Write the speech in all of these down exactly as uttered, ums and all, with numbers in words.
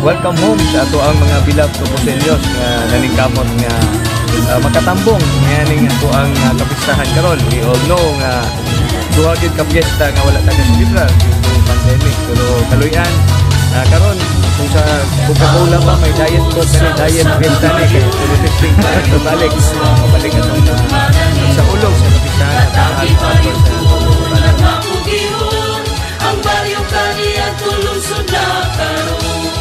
welcome home sa ato ang mga beloved Tubusenyos nga naningkamot nga uh, makatambong nganing ato ang uh, kapistahan karon. We all know nga duha gid ka piyesta nga wala ta ka-celebrar due to pandemic, pero kaluyan uh, karon kung sa Coca-Cola pa may diet ko kani diet piyesta ni kay tulisting pa balik mabalik atong uh, sa ulog sa kapistahan at sa alpha sa ang baryo kaniya tulusod na karon.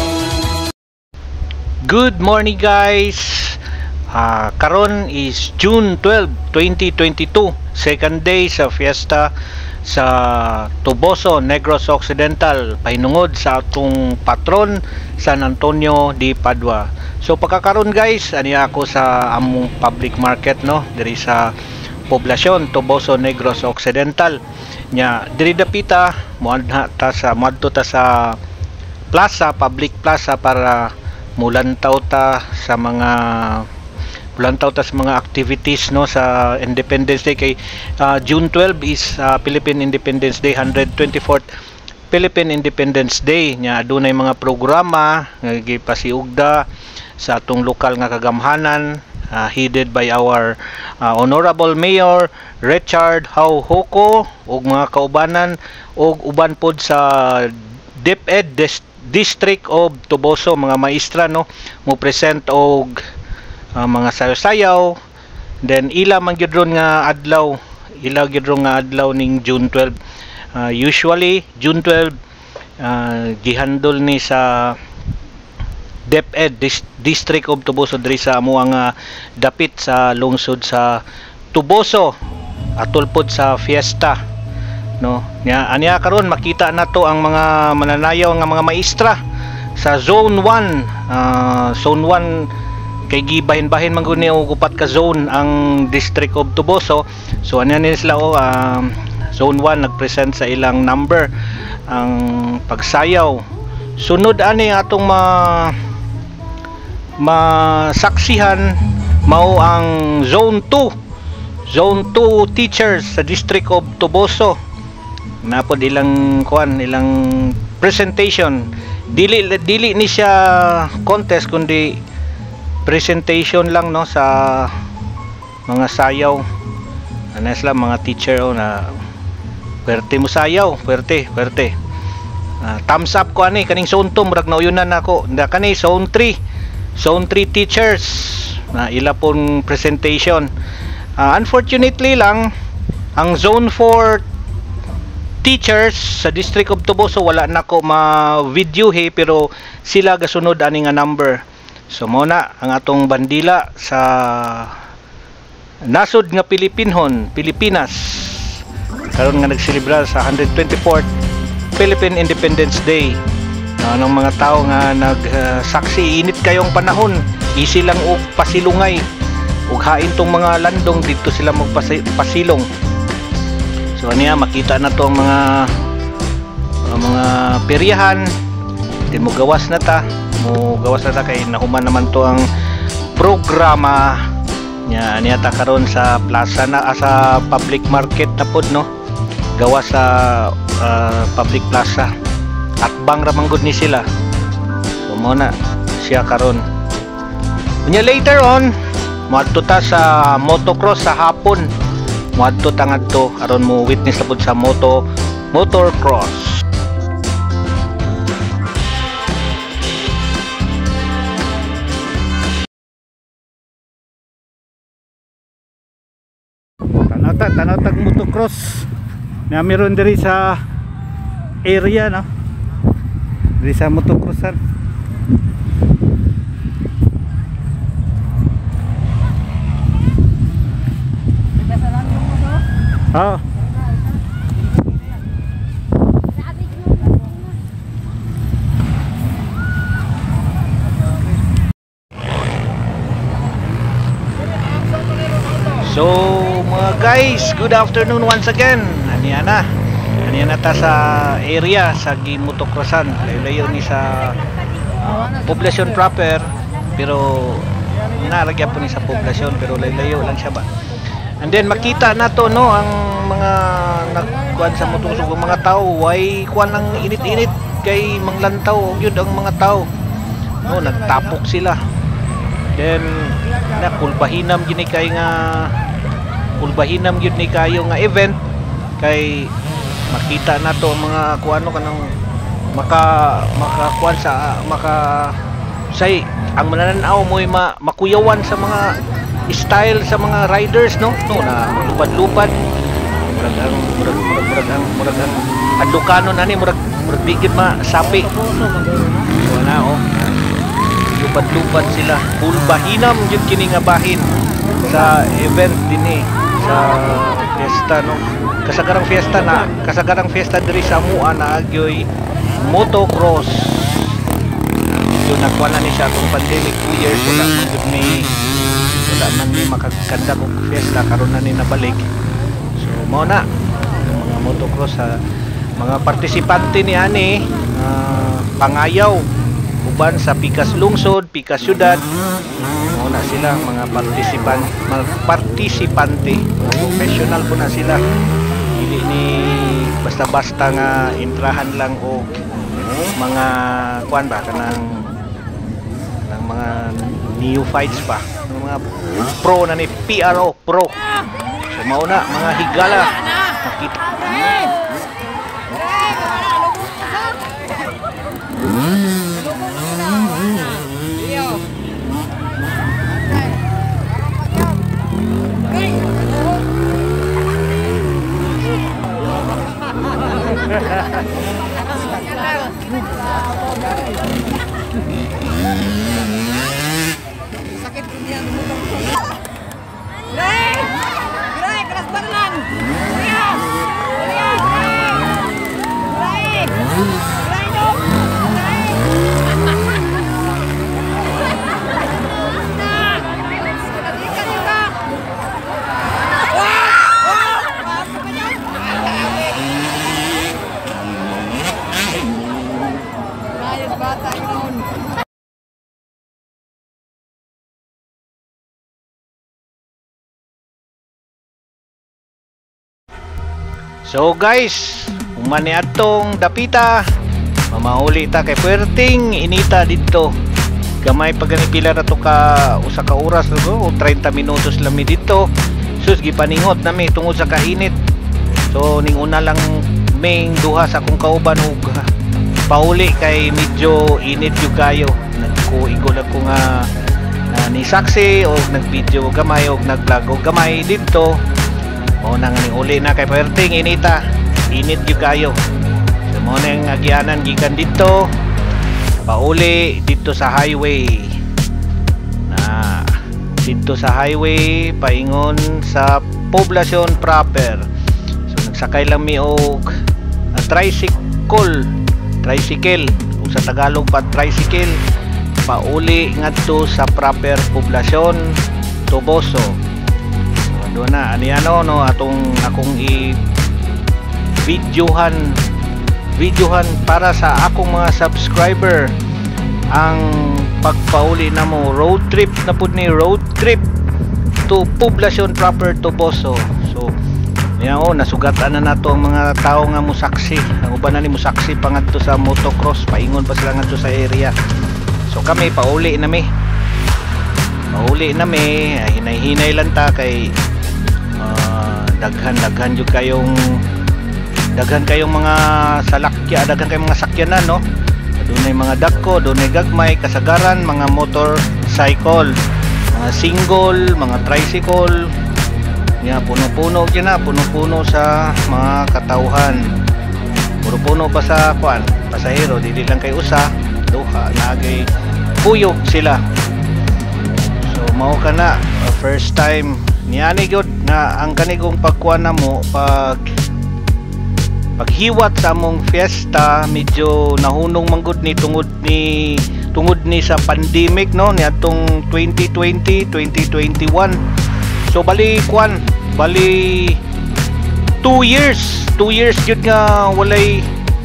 Good morning guys. Uh, karon is June twelfth, twenty twenty-two, second day sa fiesta sa Toboso, Negros Occidental, pahinungod sa atong patron San Antonio de Padua. So pagkakaron guys, ani ako sa among public market no, diri sa poblasyon Toboso, Negros Occidental. Nya diri dapita moadha ta sa moadto ta sa plaza, public plaza para mulantaw ta sa mga mulantaw ta sa mga activities no sa Independence Day kay uh, June twelfth is uh, Philippine Independence Day, one hundred twenty-fourth Philippine Independence Day. Nya adunay mga programa nga gipasiugda sa atong lokal nga kagamhanan, uh, headed by our uh, Honorable Mayor Richard Hauhoko ug mga kaubanan ug uban pod sa DepEd District of Toboso, mga maestra no mo present og uh, mga sayaw-sayaw. Then ila man gyud ron nga adlaw, ila gyud ron nga adlaw ning June twelfth. Uh, usually June twelfth uh, gihandol ni sa DepEd Dis District of Toboso diri sa amo ang uh, dapit sa lungsod sa Toboso atol pod sa fiesta no. Nya anya karon makita nato ang mga mananayaw nga mga maestra sa zone one. uh, zone one kay gibahin-bahin man gud ni og upat ka zone ang District of Toboso. So anya ni sila o uh, zone one nagpresent sa ilang number ang pagsayaw. Sunod ani atong ma masaksihan mao ang zone two. Zone two teachers sa District of Toboso. Napod ilang kuan, ilang presentation. Dili dili ni siya contest kundi presentation lang no sa mga sayaw. Ano sila mga teacher o na pwerte mo sayaw, pwerte, pwerte. Uh, thumbs up ko ani kaning zone two murag nauyunan nako. Nda kani zone three. Zone three teachers na ila pong presentation. Uh, unfortunately lang ang zone four teachers sa District of Toboso wala nako ma-video he, pero sila gasunod ani nga number. So mo na ang atong bandila sa nasod nga Pilipinhon, Pilipinas karon nga nagselebrar sa one hundred twenty-fourth Philippine Independence Day. Uh, ng mga tao nga nagsaksi, uh, init kayong panahon, easy lang og pasilungay ug hain tong mga landong dito sila magpasilong. So niya makita na to ang mga uh, mga peryahan. Din mo gawas na ta, mo gawas na ta kay nahuman naman to ang programa nya niya ta karon sa plaza na, ah, sa public market na pod no. Gawas sa uh, public plaza. At bang ramanggod ni sila. So mo na siya karon. Unya later on moadto ta sa motocross sa hapon. Moadto ta ngadto aron mo witness labod sa moto motorcross. Tanaw ta, tanaw tag motocross na meron diri sa area no. Diri sa motocrossan. Oh. So mga guys, good afternoon once again. Aniya na. Aniya na ta sa area sa gimotocrossan. Layo-layo ni sa uh, poblasyon proper, pero naragya po ni sa poblasyon pero layo-layo lang siya ba. And then makita na to no ang mga nagkuan sa motorcycle mga tao, why kuan ang init-init kay manglantaw gyud ang mga tao. no, nagtapok sila. Then na kulbahinam gyud ni kay nga kulbahinam gyud ni kayo nga event kay makita nato ang mga kuano kanang maka makakuan sa maka say ang manananaw mo ma, makuyawan sa mga style sa mga riders no no na lupad-lupad murag ang murag murag murag ang murag ang adukano nani murag murag bigid masapi wala oh lupad-lupad sila kulbahinam jud kini nga bahin sa event dinhi sa fiesta no kasagarang fiesta na kasagarang fiesta diri sa Amua na agyoy motocross. Yun nakuha na ni siya kung pandemic two years wala man jud ni wala man ni makagkanda kong fiesta karon na ni nabalik. So mao na yung mga motocross sa mga partisipante ni ani uh, pangayaw uban sa Pikas Lungsod, Pikas Syudad. Mao na sila mga partisipan mga partisipante professional po na sila. Dili ni basta-basta nga intrahan lang o mga kuan ba kanang ng mga neophytes pa ng mga pro na ni P R O pro. So mao na mga higala makita sakit dunia Gray! Gray! Keras badan! Gray! Gray! Gray dong! Ikan juga! Ayos bata yun! So guys, umani atong dapita. Mamauli ta kay puwerting inita dito. Gamay pa gani pila ra to ka usa ka oras o thirty minutos lang mi dito. Sus gipaningot na mi tungod sa kainit. So ning una lang ming duha sa akong kauban og pauli kay medyo init jud kayo. Nagkuigo na ko nga uh, ni saksi og nagvideo gamay og nagvlog og gamay dito. O nang ni uli na kay perting inita init yung kayo so mo nang agyanan gikan dito pauli dito sa highway na dito sa highway paingon sa poblasyon proper. So nagsakay lang mi og uh, tricycle tricycle o sa Tagalog pa tricycle pauli ngadto sa proper poblasyon Toboso. Doon na ani ano no atong akong i videohan videohan para sa akong mga subscriber ang pagpauli na mo road trip na pud ni road trip to poblasyon proper Toboso. So niya oh nasugatan na nato ang mga tao nga musaksi ang uban na ni musaksi pangadto sa motocross paingon pa sila ngadto sa area. So kami pauli na mi pauli na mi hinay-hinay lang ta kay Uh, daghan daghan jud kayong daghan kayong mga salakya daghan kayong mga sakyanan no dunay mga dako dunay gagmay kasagaran mga motorcycle mga single mga tricycle niya puno-puno gyud na puno-puno sa mga katawhan puro-puno pa sa kuan pasahero dili lang kay usa duha nagay puyo sila. So mao kana uh, first time niani gyud na ang kanigong pagkuan na mo pag paghiwat sa among fiesta medyo nahunong manggod ni tungod ni tungod ni sa pandemic no niadtong twenty twenty twenty twenty-one. So bali kuan bali two years two years gyud nga walay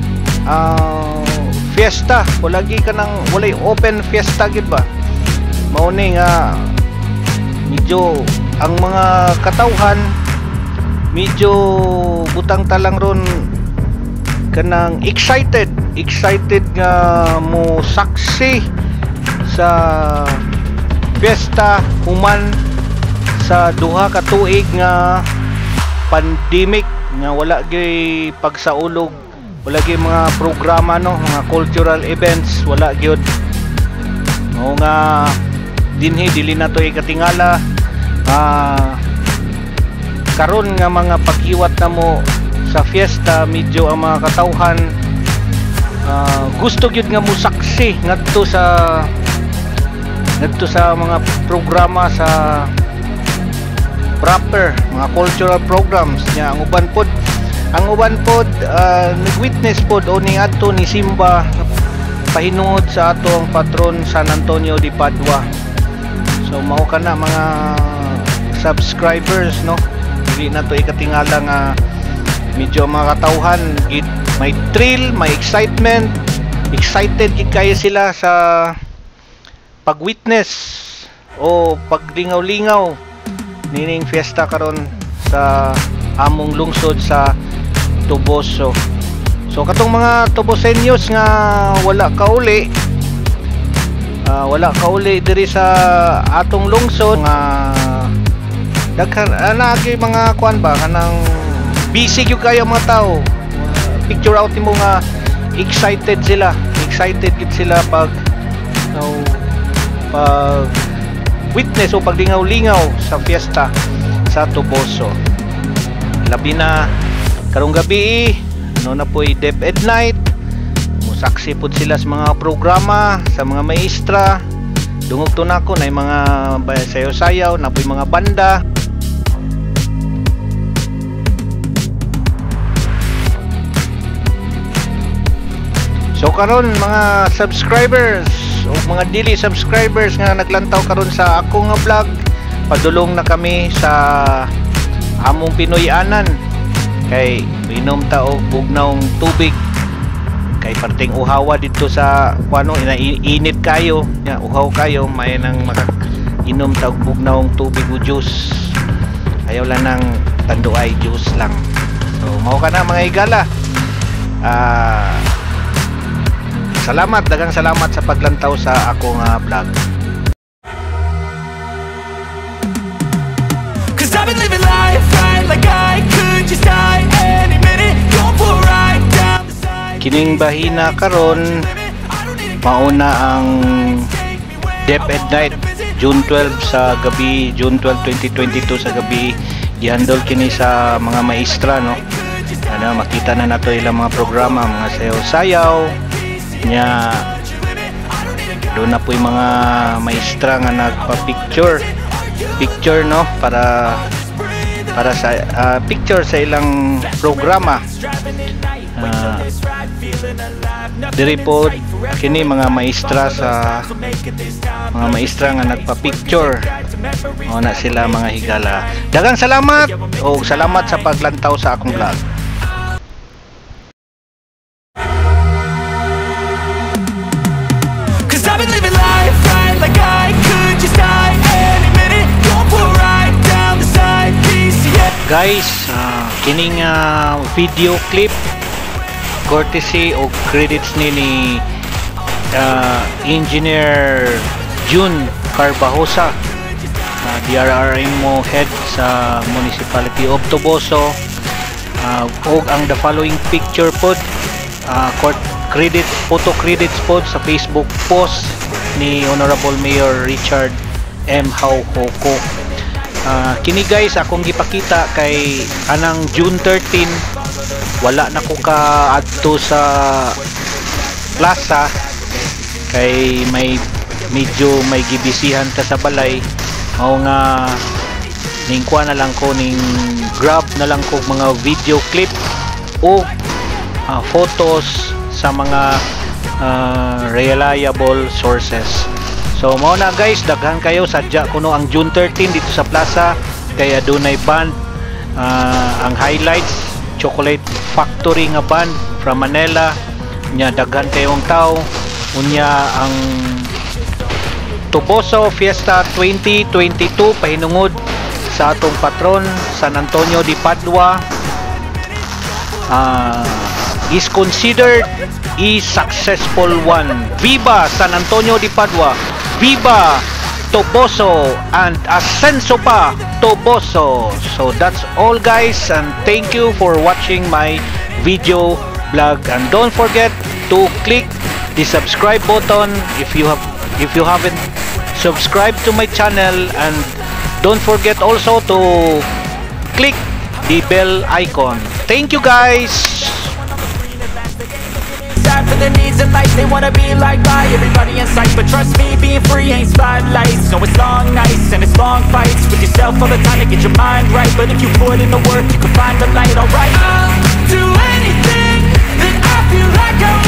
uh, fiesta wala gi kanang walay open fiesta gyud ba mao ni nga medyo ang mga katawhan medyo butang talang ron kanang excited excited nga mo saksi sa fiesta human sa duha ka tuig nga pandemic nga wala gyud pagsaulog, wala gyud mga programa no, mga cultural events, wala gyud. O nga dinhi dili na to ikatingala. Ah, karon nga mga paghiwat na mo sa fiesta, medyo ang mga katawhan uh, gusto gyud nga musaksi ngadto sa ngadto sa mga programa sa proper mga cultural programs nya. Ang uban pod ang uban pod uh, nag-witness pod o ni adto ni Simba pahinungod sa atong patron San Antonio de Padua. So mao kana mga subscribers no, dili na to ikatingala nga medyo mga katawhan may thrill, may excitement, excited gid kayo sila sa pag-witness o paglingaw-lingaw nining fiesta karon sa among lungsod sa Tuboso. So katong mga Tubosenyos nga wala kauli, uh, wala kauli diri sa atong lungsod nga daghan ana gyud mga kuan ba kanang busy gyud kayo mga tao. Uh, picture out nimo nga excited sila, excited gyud sila pag no, pag witness o paglingaw-lingaw sa fiesta sa Tuboso. Labi na karong gabi ano na po'y DepEd Night, musaksi pod sila sa mga programa sa mga maestra. Dungog to nako na mga sayaw-sayaw na po'y mga banda. So karon mga subscribers o mga dili subscribers nga naglantaw karon sa ako nga vlog, padulong na kami sa among Pinoy-anan kay inom ta og bugnaw tubig kay parting uhawa dito sa kuano init kayo ya, uhaw kayo may nang makainom ta og bugnaw tubig o juice, ayaw lang ng tanduay juice lang. So mao ka na mga higala. Ah uh, Salamat, dagang salamat sa paglantaw sa ako nga vlog. Cause I've been living life right like I could just die any minute, go for a ride down the side. Kining bahina karon mauna ang DepEd Night June twelve sa gabi, June twelve, twenty twenty-two sa gabi. Gihandol kini sa mga maestra no. Ano makita na nato ilang mga programa, mga sayaw-sayaw nya doon na po yung mga maestra nga nagpa-picture picture no para para sa uh, picture sa ilang programa. Uh, diri po kini mga maestra sa mga maestra nga nagpa-picture o na sila mga higala. Dagang salamat o salamat sa paglantaw sa akong vlog. Guys, uh, kining uh, video clip courtesy o credits ni ni uh, Engineer June Carbajosa, uh, D R R M O head sa Municipality of Tuboso, uh, og ang the following picture pod uh, court credit photo credits pod sa Facebook post ni Honorable Mayor Richard M. Hauhoko. Uh, kini guys akong gipakita kay anang June thirteen wala na ko ka adto sa plaza kay may medyo may gibisihan ta sa balay, mao nga ning kuha na lang ko ning grab na lang ko mga video clip o uh, photos sa mga uh, reliable sources. So mao na guys, daghan kayo sadya kuno ang June thirteen dito sa plaza kay adunay band, uh, ang highlights Chocolate Factory nga band from Manila nya, daghan kayong tao unya. Ang Tuboso Fiesta twenty twenty-two pahinungod sa atong patron San Antonio de Padua uh, is considered a successful one. Viva San Antonio de Padua! Viva Toboso and Ascenso pa Toboso. So that's all guys, and thank you for watching my video vlog, and don't forget to click the subscribe button if you have if you haven't subscribed to my channel, and don't forget also to click the bell icon. Thank you guys. For their needs in life, they wanna be like by everybody in sight. But trust me, being free ain't spotlights. No, it's long nights and it's long fights with yourself all the time to get your mind right. But if you put in the work, you can find the light, alright. I'll do anything that I feel like I